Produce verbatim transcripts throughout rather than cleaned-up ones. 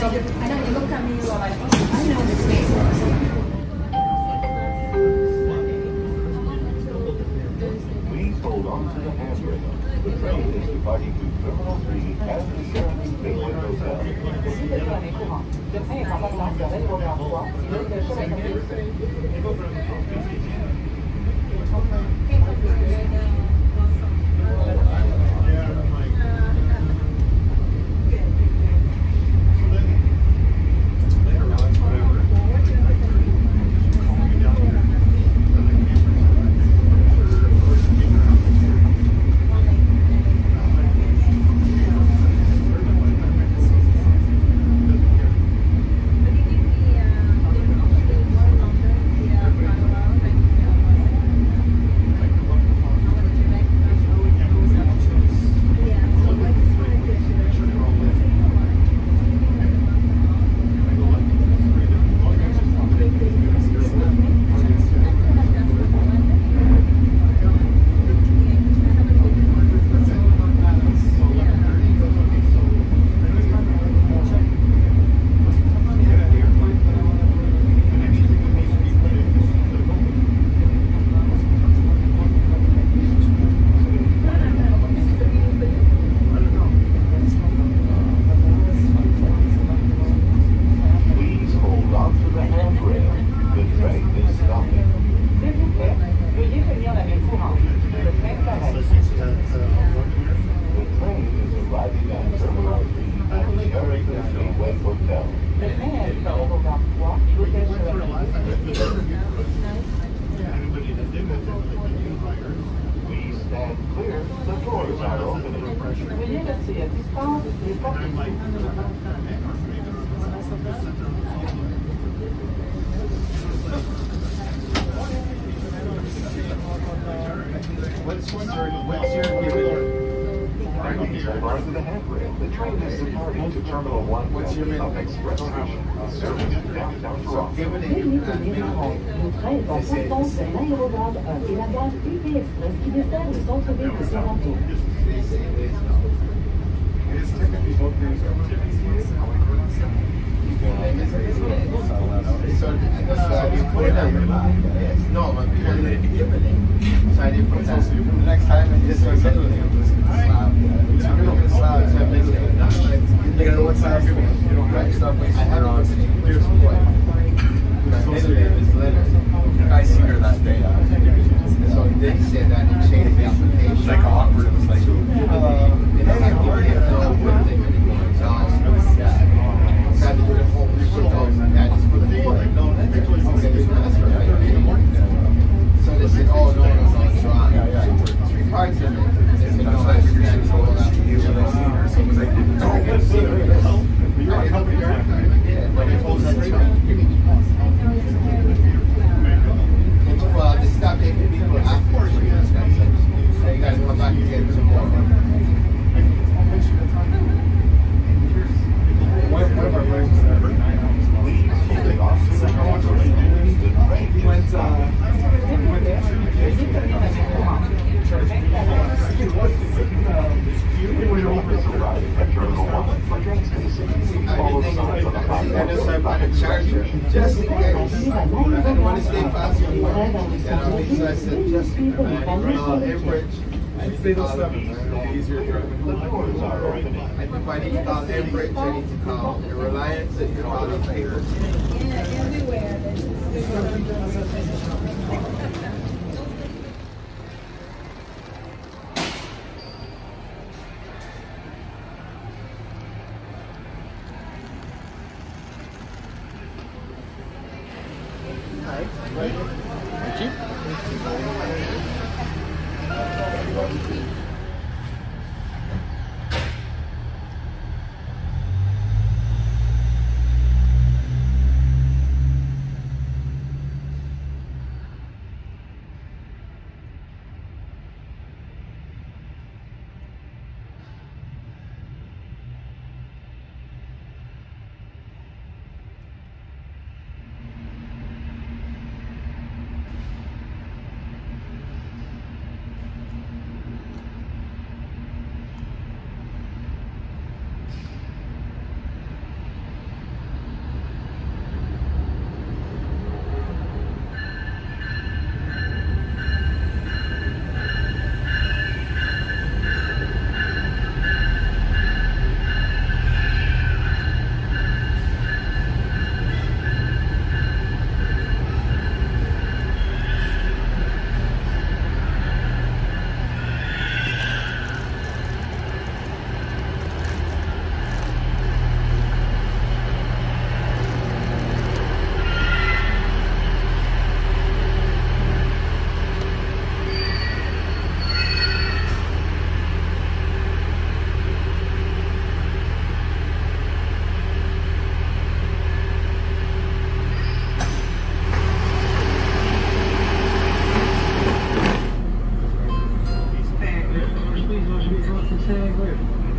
I know you looked at me, you were like, oh, I know this name. Please hold on to the handrail. The train is departing to Terminal three at the Sheraton Gateway Hotel. Le train est en attente d'arrêt pour l'emploi. Le Sheraton. 책을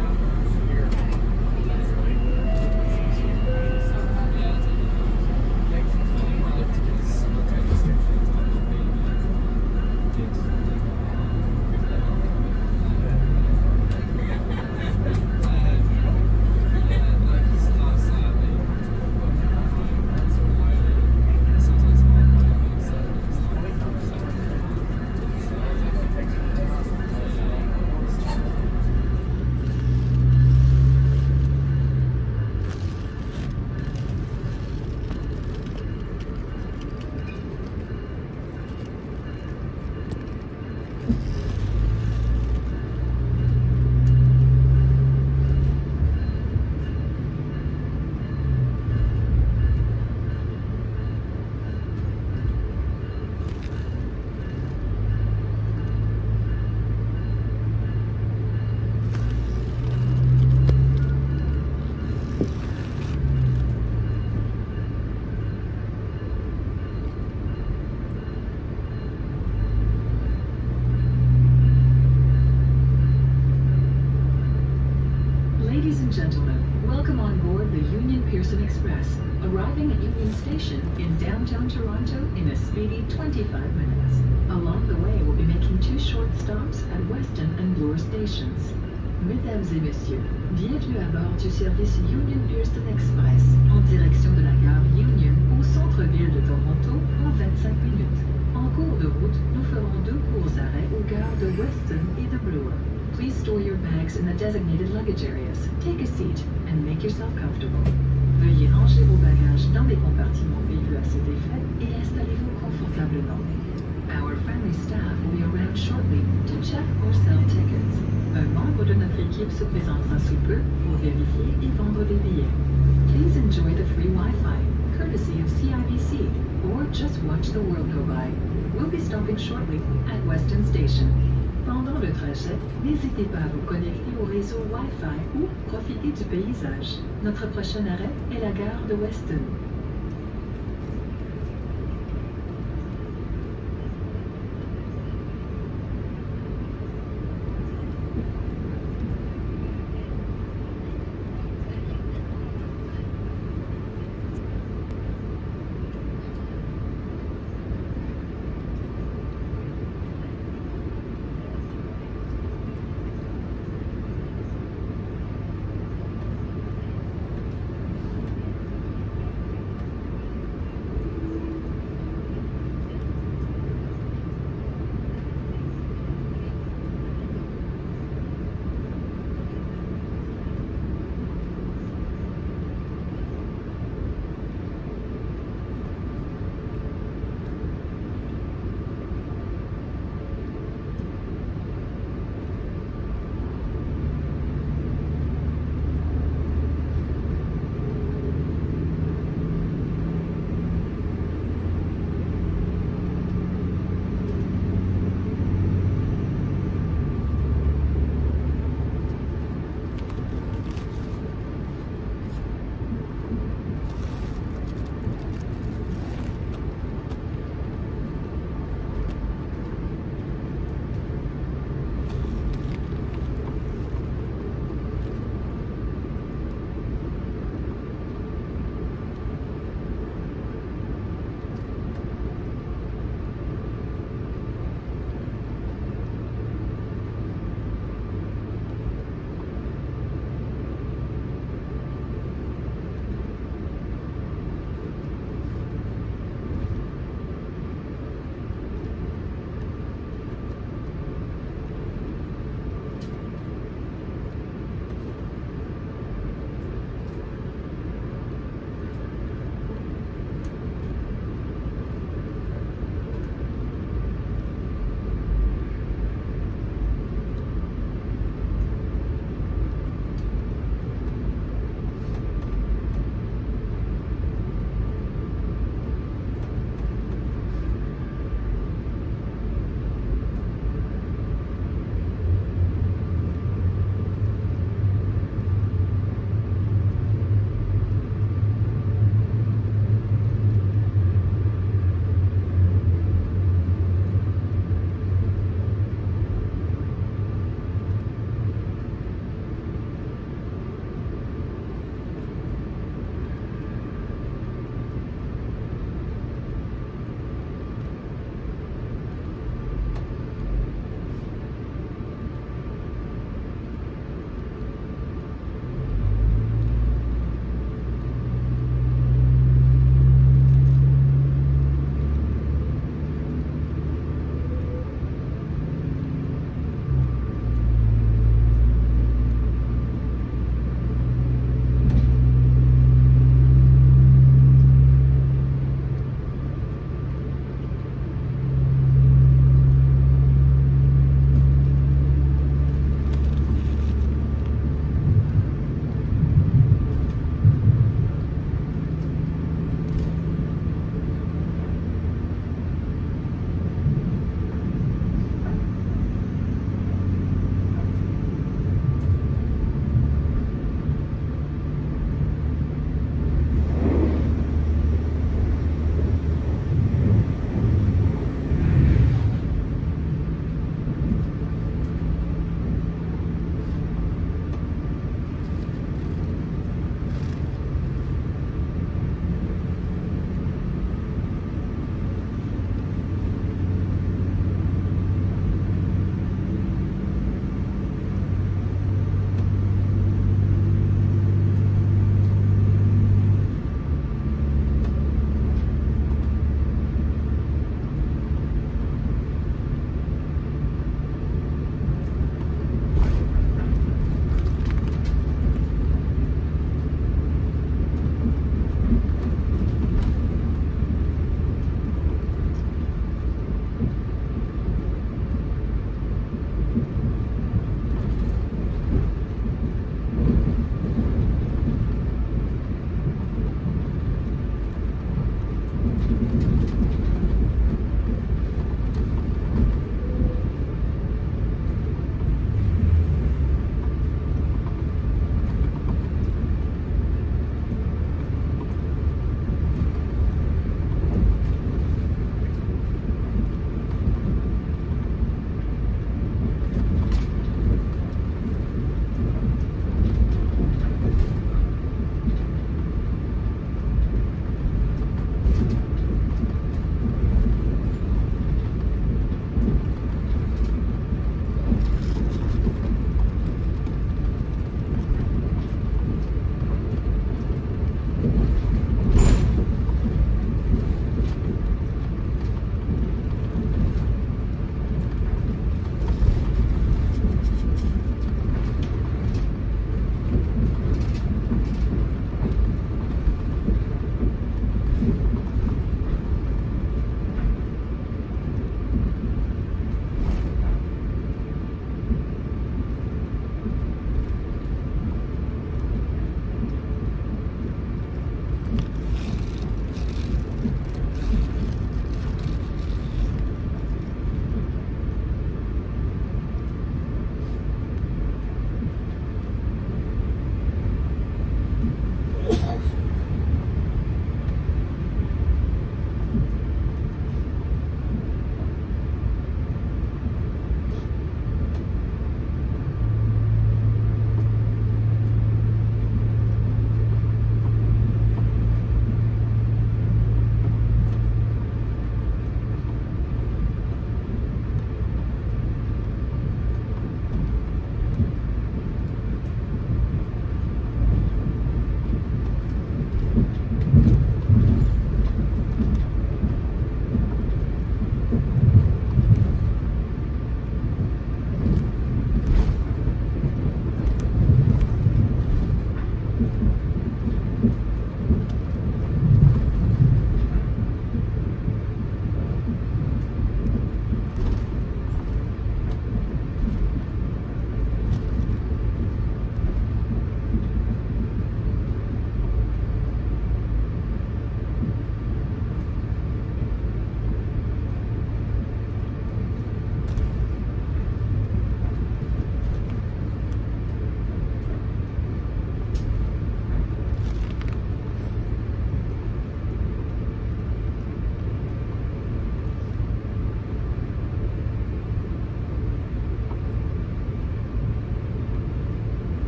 Ladies and gentlemen, welcome on board the Union Pearson Express, arriving at Union Station in downtown Toronto in a speedy twenty-five minutes. Along the way, we'll be making two short stops at Weston and Bloor stations. Mesdames et messieurs, bienvenue à bord du service Union Pearson Express, en direction de la gare Union au centre-ville de Toronto en vingt-cinq minutes. En cours de route, nous ferons deux courts arrêts aux gares de Weston et de Bloor. Please store your bags in the designated luggage areas, take a seat, and make yourself comfortable. Veuillez ranger vos bagages dans les compartiments prévus à cet effet et installez-vous confortablement. Our friendly staff will be around shortly to check or sell tickets. Un membre de notre équipe se présentera sous peu pour vérifier et vendre des billets. Please enjoy the free Wi-Fi, courtesy of C I B C, or just watch the world go by. We'll be stopping shortly at Weston Station. Pendant le trajet, n'hésitez pas à vous connecter au réseau Wi-Fi ou profiter du paysage. Notre prochain arrêt est la gare de Weston.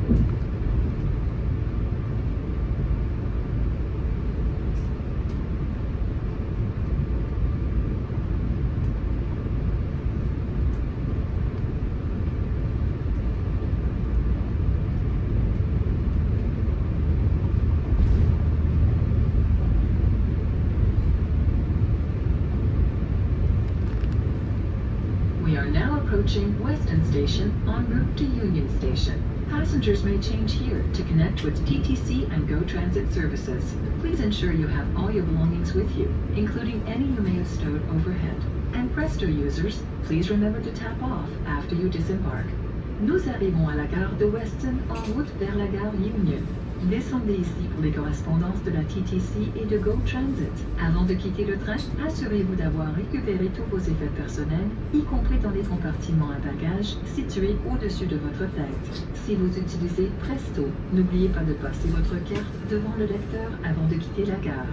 We are now approaching Weston Station en route to Union Station. Passengers may change here to connect with T T C and GO Transit services. Please ensure you have all your belongings with you, including any you may have stowed overhead. And Presto users, please remember to tap off after you disembark. Nous arrivons à la gare de Weston en route vers la gare Union. Descendez ici pour les correspondances de la T T C et de GO Transit. Avant de quitter le train, assurez-vous d'avoir récupéré tous vos effets personnels, y compris dans les compartiments à bagages situés au-dessus de votre tête. Si vous utilisez Presto, n'oubliez pas de passer votre carte devant le lecteur avant de quitter la gare.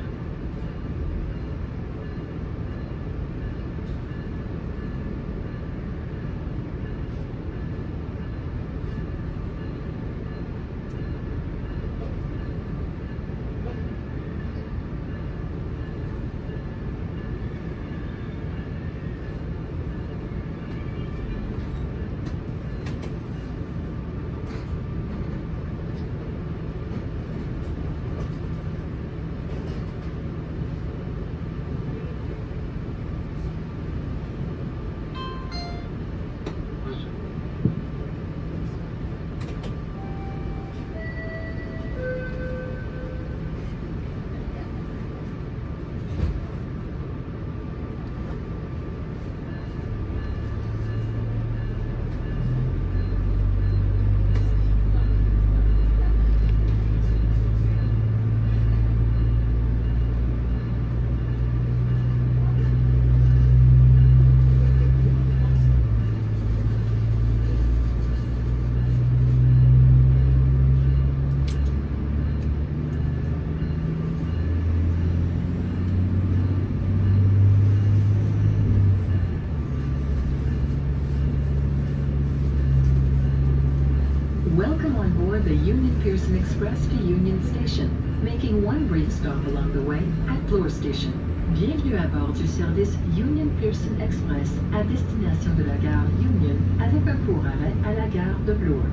Welcome on board the Union Pearson Express to Union Station, making one brief stop along the way at Bloor Station. Bienvenue à bord du service Union Pearson Express à destination de la gare Union avec un court arrêt à la gare de Bloor.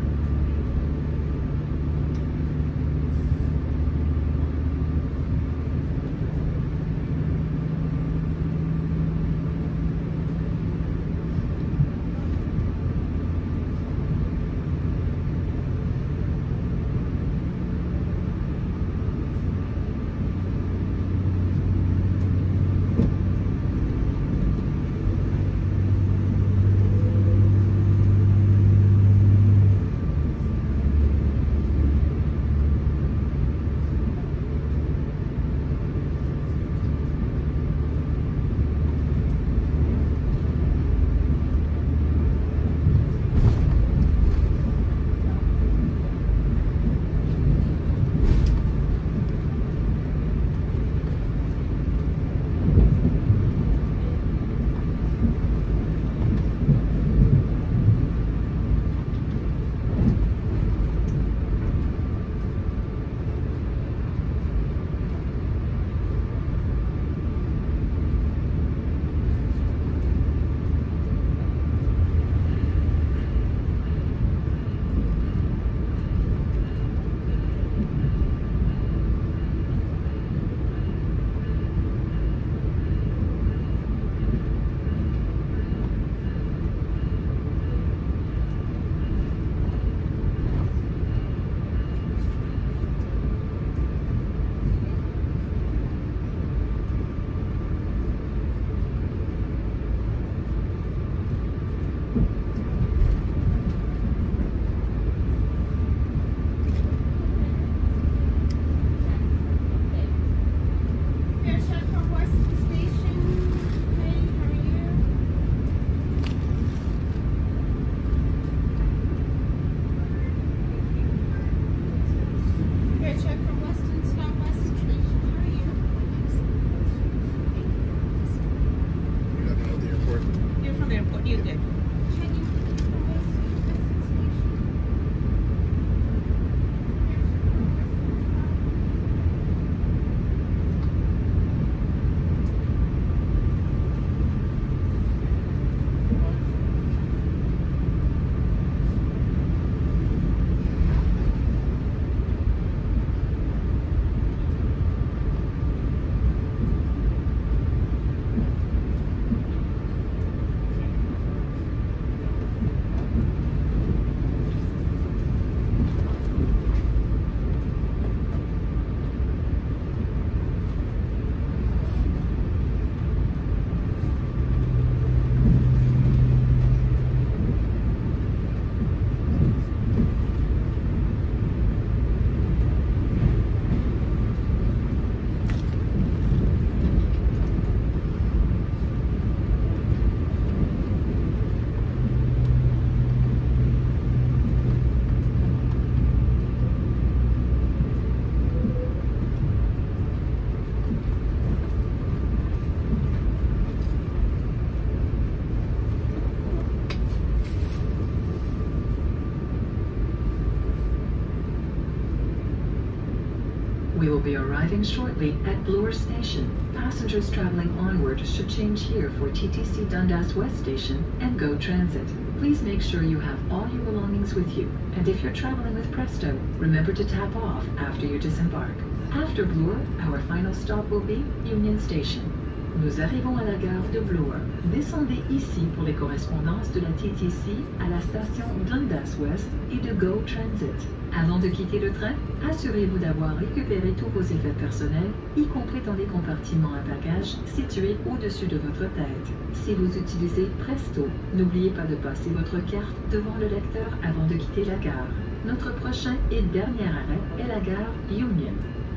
We will be arriving shortly at Bloor Station. Passengers traveling onward should change here for T T C Dundas West Station and Go Transit. Please make sure you have all your belongings with you, and if you're traveling with Presto, remember to tap off after you disembark. After Bloor, our final stop will be Union Station. Nous arrivons à la gare de Bloor. Descendez ici pour les correspondances de la T T C à la station Dundas West et de Go Transit. Avant de quitter le train, assurez-vous d'avoir récupéré tous vos effets personnels, y compris dans les compartiments à bagages situés au-dessus de votre tête. Si vous utilisez Presto, n'oubliez pas de passer votre carte devant le lecteur avant de quitter la gare. Notre prochain et dernier arrêt est la gare Union.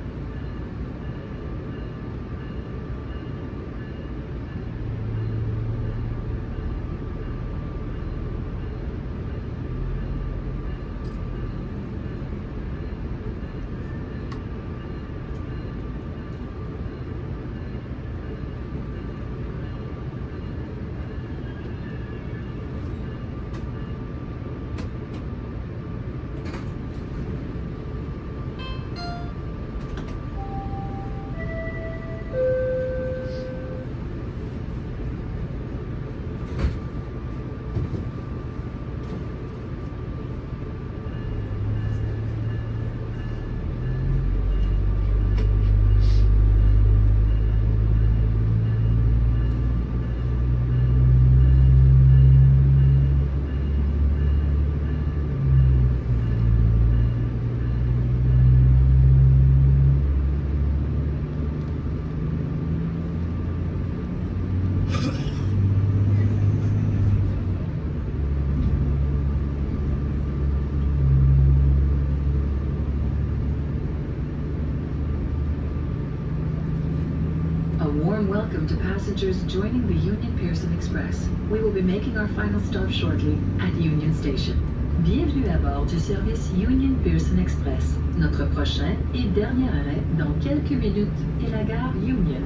Welcome to passengers joining the Union Pearson Express. We will be making our final stop shortly at Union Station. Bienvenue à bord du service Union Pearson Express. Notre prochain et dernier arrêt dans quelques minutes est la gare Union.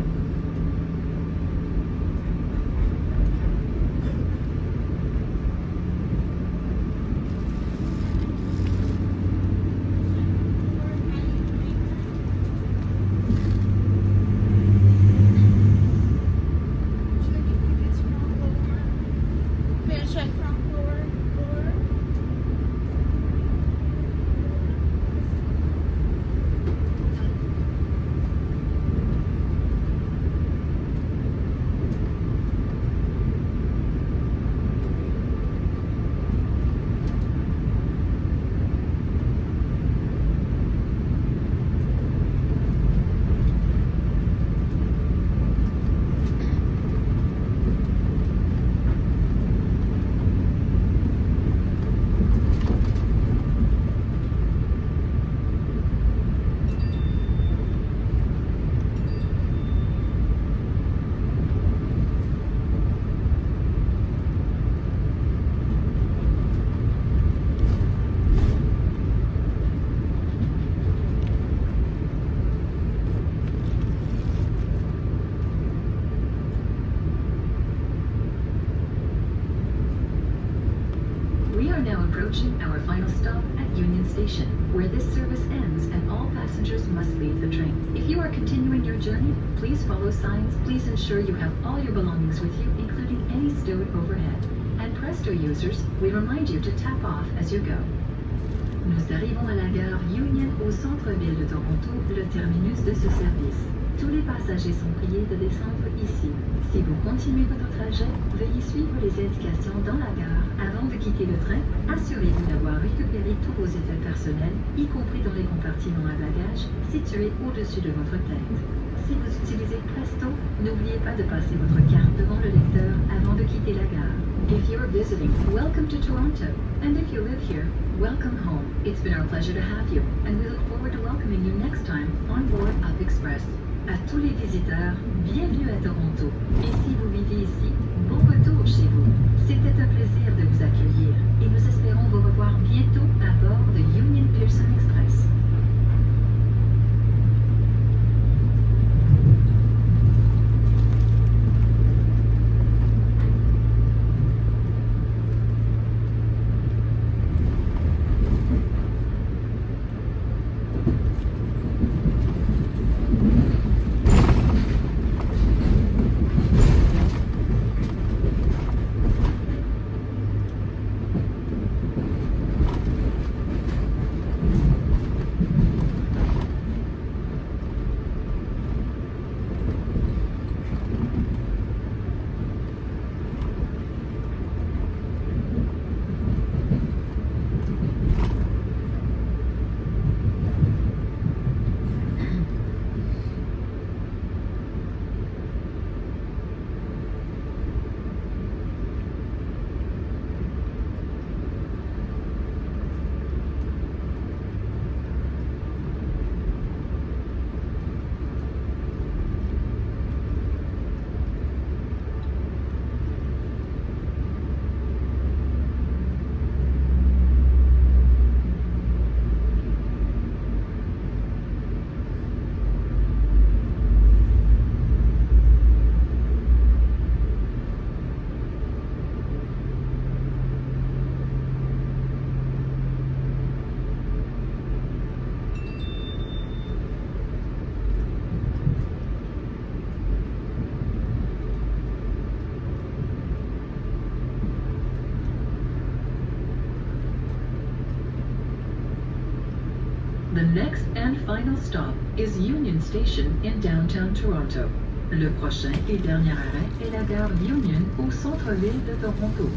Our final stop at Union Station, where this service ends and all passengers must leave the train. If you are continuing your journey, please follow signs. Please ensure you have all your belongings with you, including any stowed overhead. And Presto users, we remind you to tap off as you go. Nous arrivons à la gare Union au centre-ville de Toronto, le terminus de ce service. Tous les passagers sont priés de descendre ici. Si vous continuez votre trajet, veuillez suivre les indications dans la gare. Avant de quitter le train, assurez-vous d'avoir récupéré tous vos effets personnels, y compris dans les compartiments à bagages situés au-dessus de votre tête. Si vous utilisez Presto, n'oubliez pas de passer votre carte devant le lecteur avant de quitter la gare. If you're visiting, welcome to Toronto. And if you live here, welcome home. It's been our pleasure to have you, and we look forward to welcoming you next time on board Up Express. À tous les visiteurs, bienvenue à Toronto. Et si vous vivez ici, bon retour chez vous. C'était un plaisir de vous accueillir et nous espérons vous revoir bientôt à bord de Union Pearson Express. The next and final stop is Union Station in downtown Toronto. Le prochain et dernier arrêt est la gare Union au centre-ville de Toronto.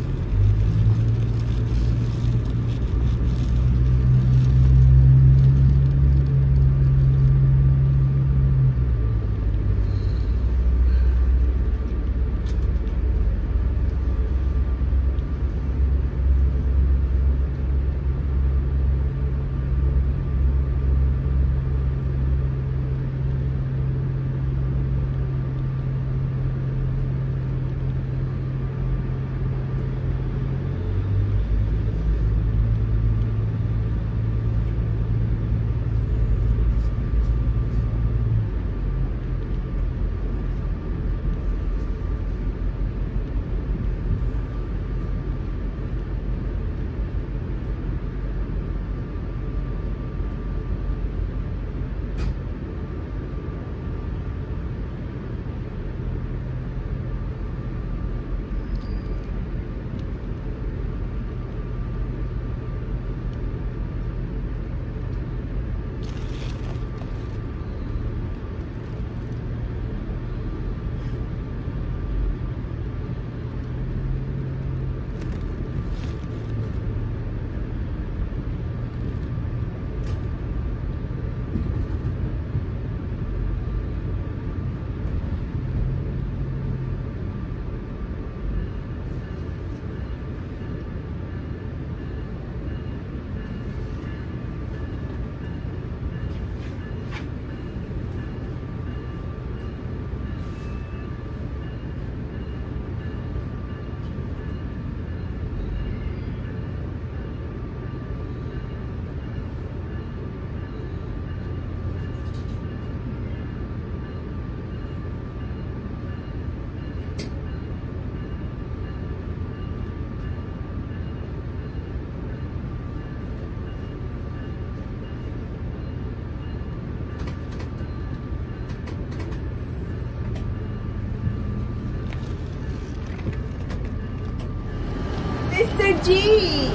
Mister G!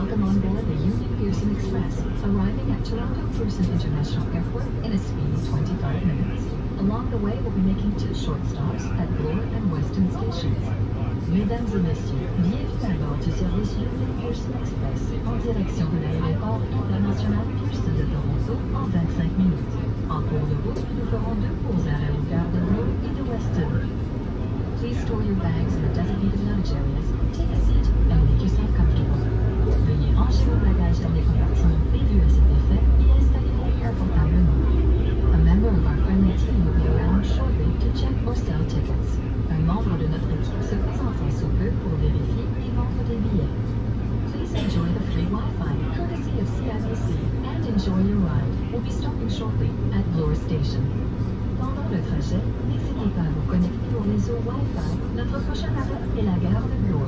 Welcome on board the Union Pearson Express, arriving at Toronto Pearson International Airport in a speedy twenty-five minutes. Along the way, we'll be making two short stops at Bloor and Weston stations. Mesdames et messieurs, bienvenue à bord du service Union Pearson Express en direction de l'aéroport international Pearson de Toronto en vingt-cinq minutes. En cours de route, nous ferons deux courts arrêts aux gares de Bloor et de Weston. Please store your bags in the designated lounge areas, take a seat, and make yourself comfortable. Veuillez ranger vos bagages dans les compartiments prévus à cet effet et installez-vous confortablement. A member of our friendly team will be around shortly to check or sell tickets. Un membre de notre équipe se présentera sous peu pour vérifier et vendre des billets. Please enjoy the free Wi-Fi courtesy of C I B C and enjoy your ride. We'll be stopping shortly at Bloor Station. Pendant le trajet, n'hésitez pas à vous connecter au réseau Wi-Fi. Notre prochain arrêt est la gare de Bloor.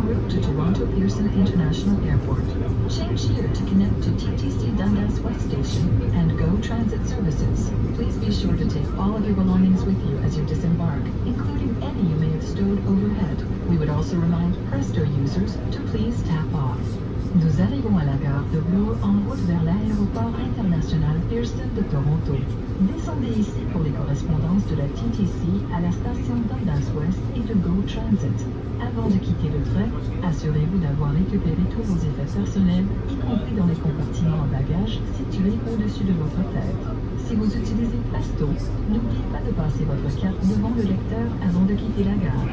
en route to Toronto Pearson International Airport. Change here to connect to T T C Dundas West Station and GO Transit services. Please be sure to take all of your belongings with you as you disembark, including any you may have stowed overhead. We would also remind Presto users to please tap off. Nous arrivons à la gare de Bloor en route vers l'aéroport international Pearson de Toronto. Descendez ici pour les correspondances de la T T C à la station Dundas West et de GO Transit. Avant de quitter le train, assurez-vous d'avoir récupéré tous vos effets personnels, y compris dans les compartiments en bagages situés au-dessus de votre tête. Si vous utilisez Presto, n'oubliez pas de passer votre carte devant le lecteur avant de quitter la gare.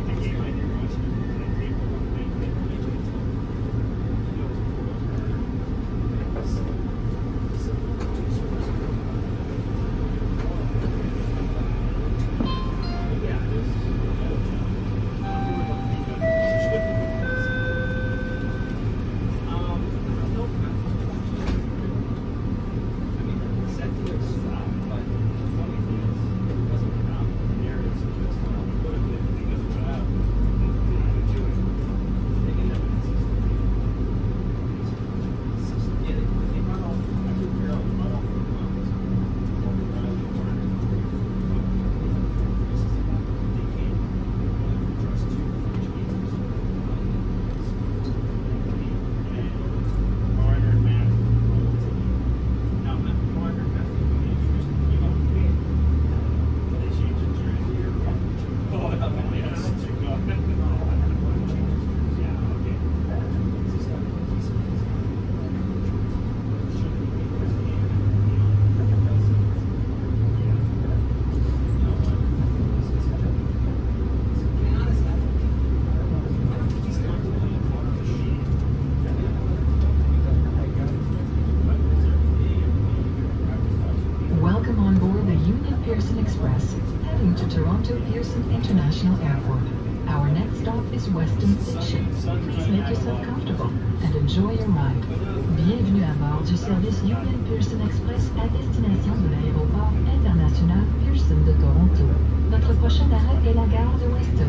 Pearson Express, heading to Toronto Pearson International Airport. Our next stop is Weston Station. Please make yourself comfortable and enjoy your ride. Bienvenue à bord du service Union Pearson Express à destination de l'aéroport international Pearson de Toronto. Notre prochain arrêt est la gare de Weston.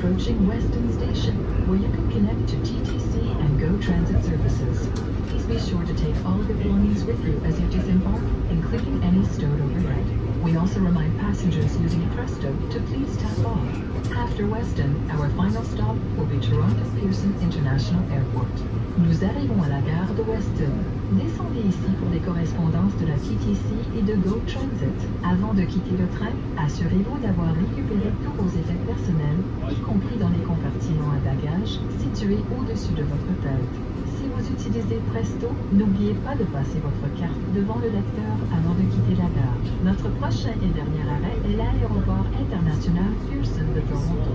approaching Weston Station, where you can connect to T T C and GO Transit services. Please be sure to take all of your belongings with you as you disembark, including any stowed overhead. We also remind passengers using Presto to please tap off. After Weston, our final stop will be Toronto Pearson International Airport. Nous arrivons à la gare de Weston. Descendez ici pour les correspondances de la T T C et de GO Transit. Avant de quitter le train, assurez-vous d'avoir récupéré tous vos effets personnels, y compris dans les compartiments à bagages situés au-dessus de votre tête. Si vous utilisez Presto, n'oubliez pas de passer votre carte devant le lecteur avant de quitter la gare. Notre prochain et dernier arrêt est l'aéroport international Pearson de Toronto.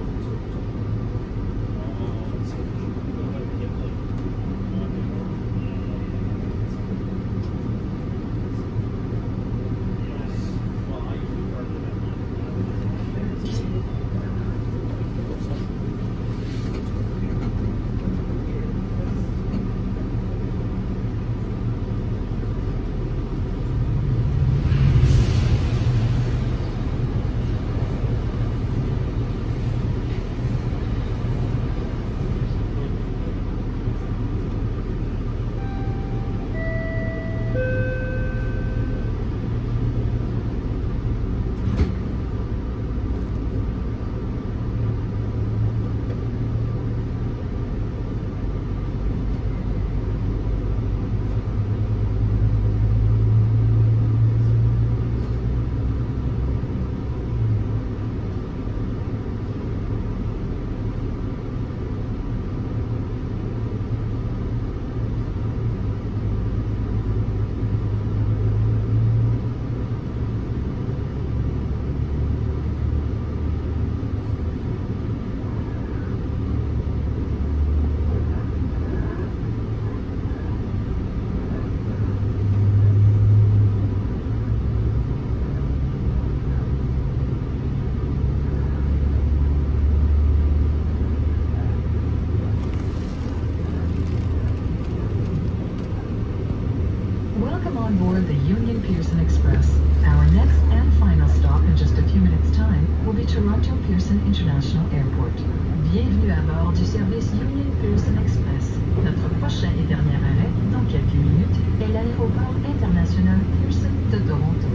Welcome on board the Union Pearson Express. Our next and final stop in just a few minutes' time will be Toronto Pearson International Airport. Bienvenue à bord du service Union Pearson Express. Notre prochain et dernier arrêt, dans quelques minutes, est l'aéroport international Pearson de Toronto.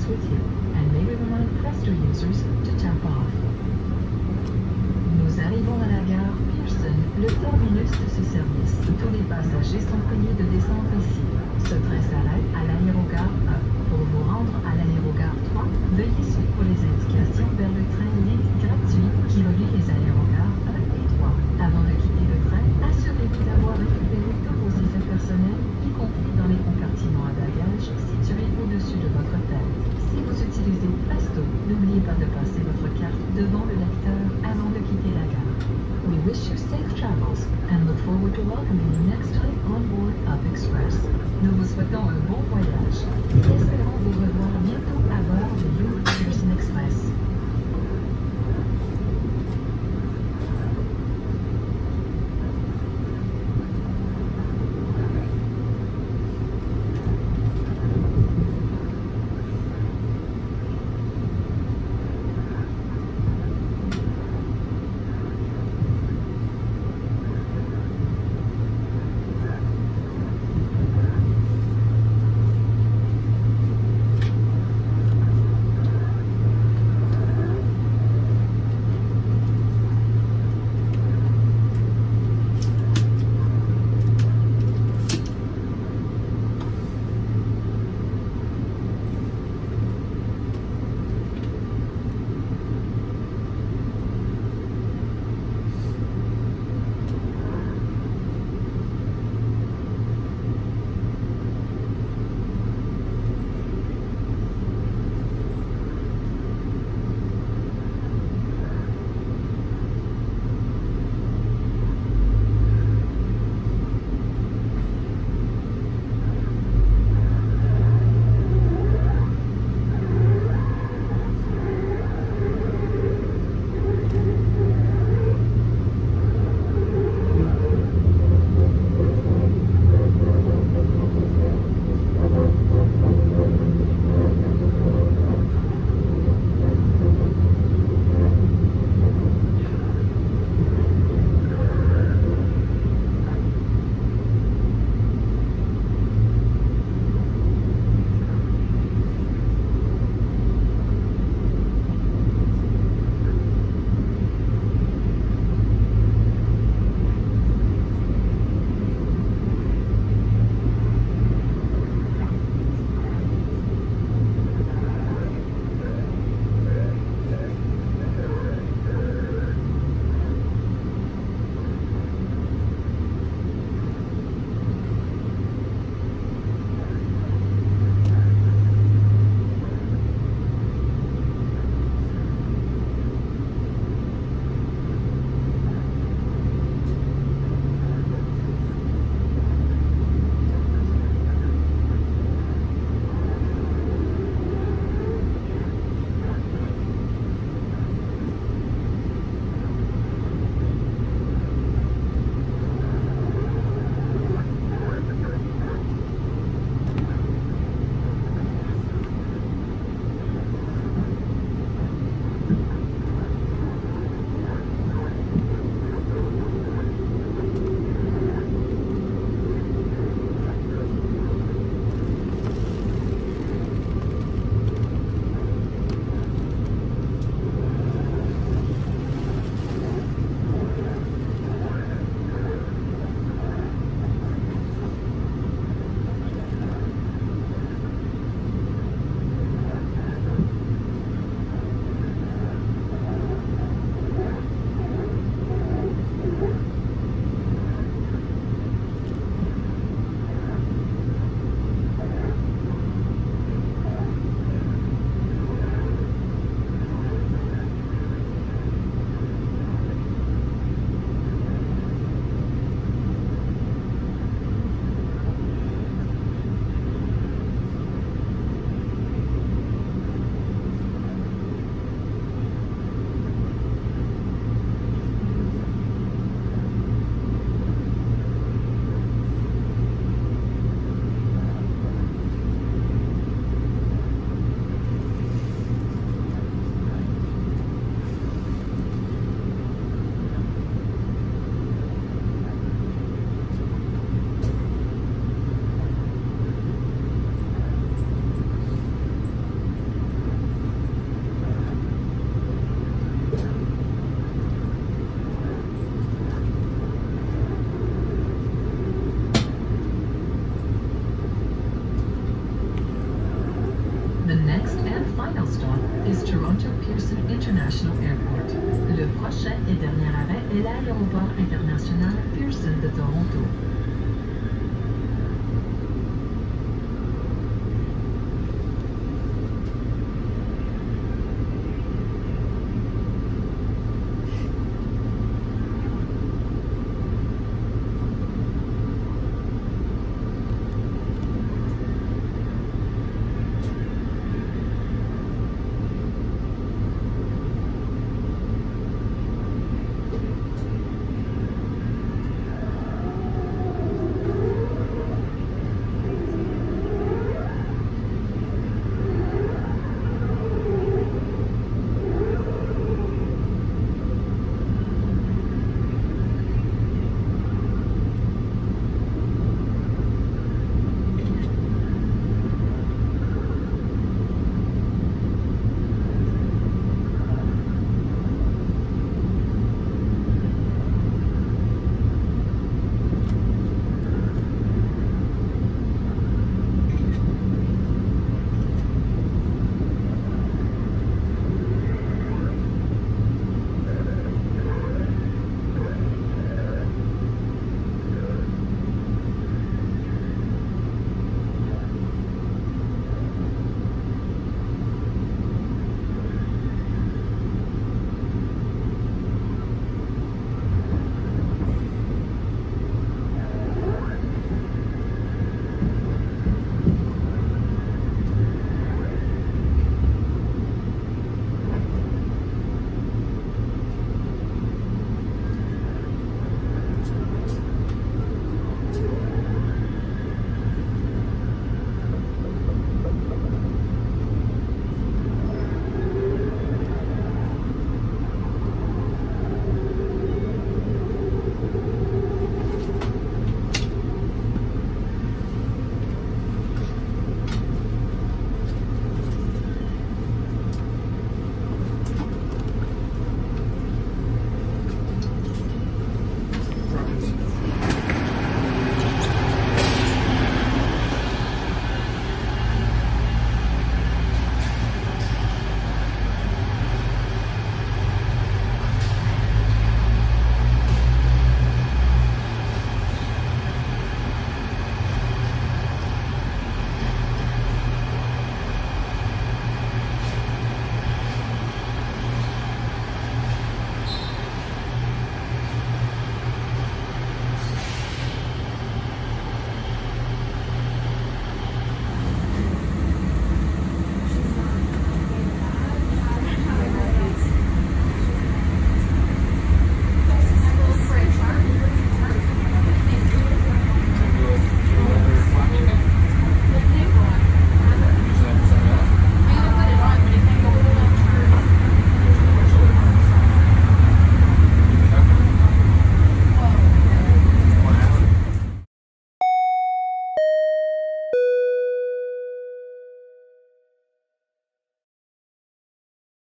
documents with you, and may we remind Presto users to tap off. Nous arrivons à la gare Pearson, le terminus de ce service. Tous les passagers sont priés de descendre ici. Ce train s'arrête à l'aérogare un. Pour vous rendre à l'aérogare trois, veuillez suivre les indications vers le train libre gratuit qui relie les aérogares un et trois. Avant de quitter le train, assurez-vous d'avoir récupéré tous vos effets personnels, y compris dans les compartiments à bagages situés au-dessus de votre tête. Si vous utilisez Presto, n'oubliez pas de passer votre carte devant le lecteur avant de quitter la gare. We wish you safe travels and look forward to welcoming you next time on board Up Express. Nous vous souhaitons un bon voyage et espérons vous revoir bientôt à bord de Union Pearson Express. International Airport. Le prochain et dernier arrêt est l'aéroport international Pearson de Toronto.